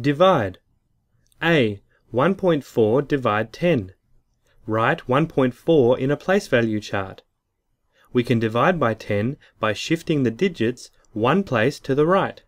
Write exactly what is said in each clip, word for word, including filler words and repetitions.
Divide. A. one point four divide ten. Write one point four in a place value chart. We can divide by ten by shifting the digits one place to the right.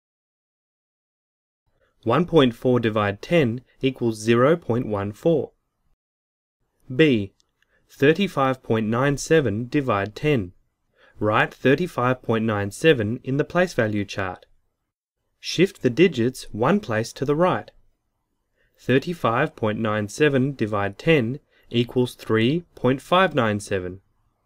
one point four divide ten equals zero point one four. B. thirty-five point nine seven divide ten. Write thirty-five point nine seven in the place value chart. Shift the digits one place to the right. thirty-five point nine seven divide ten equals three point five nine seven.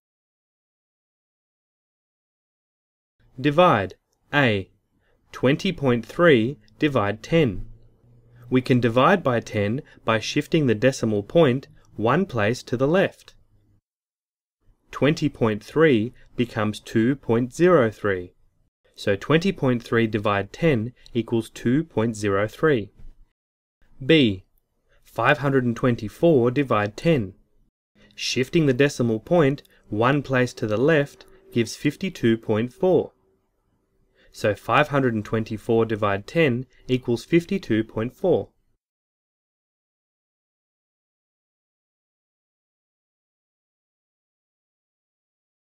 Divide. A. twenty point three divide ten. We can divide by ten by shifting the decimal point one place to the left. twenty point three becomes two point zero three. So twenty point three divide ten equals two point zero three. B. five hundred twenty-four divide ten. Shifting the decimal point one place to the left gives fifty-two point four. So five hundred twenty-four divide ten equals fifty-two point four.